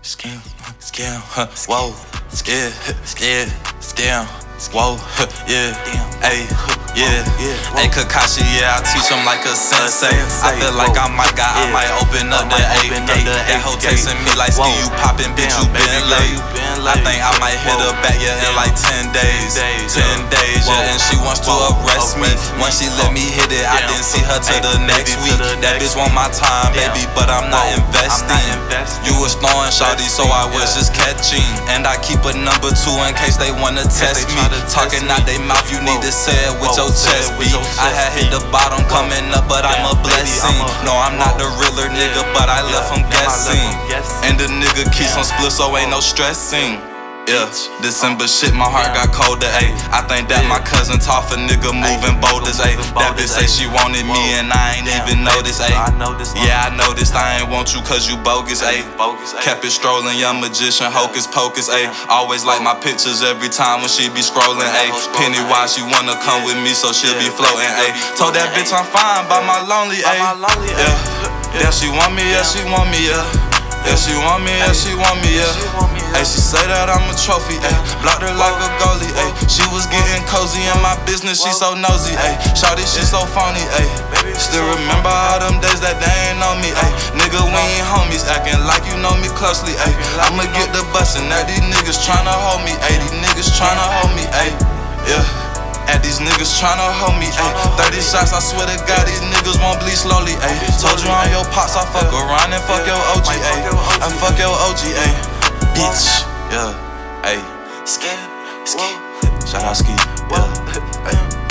Skee, whoa, scared, damn, whoa, yeah, ayy, yeah, ayy, Kakashi, yeah, I teach him like a sensei. I feel like I might open up the eighth gate. That hoe texting me like, Skee, you poppin', bitch, you been late. I think I might hit her back, yeah, in like 10 days, 10 days, yeah, and she wants to arrest me. Once she let me hit it, I didn't see her till the next week. That bitch want my time, baby, but I'm not investing. You was throwing shawty, so I was just catching. And I keep a number 2 in case they wanna test me. Talking out they mouth, you need to say it with your chest beat. I had hit the bottom coming up, but I'm a blessing. No, I'm not the realer nigga, but I left him guessing. And the nigga keeps on split, so ain't no stressing. Yeah, December shit, my heart got colder, ayy. I think that my cousin taught a nigga moving boulders, ayy. That bitch say she wanted me and I ain't even noticed, ayy. Yeah, I noticed I ain't want you cause you bogus, ayy. Kept it strolling, young magician, hocus pocus, ayy. Always like my pictures every time when she be scrolling, ayy. Pennywise, she wanna come with me so she'll be floating, ayy. Told that bitch I'm fine by my lonely, ayy. Yeah, she want me, yeah, she want me, yeah. Yeah, she want me, yeah, she want me, yeah. Ay, she say that I'm a trophy, ay. Blocked her like a goalie, ay. She was getting cozy in my business, she so nosy, ay. Shawty, she so phony, ay. Still remember all them days that they ain't know me, ay. Nigga, we ain't homies, acting like you know me closely, ay. I'ma get the bustin' at these niggas tryna hold me, ay. These niggas tryna hold me, ay. Yeah. At these niggas tryna hold me, ayy. 30 shots, I swear to God, these niggas won't bleed slowly, ayy. Told you I'm your pops, I fuck around and fuck your OG, ayy. I fuck your OG, ayy. Bitch, yeah, ayy. Skee, shout out Skee, yeah, ayy.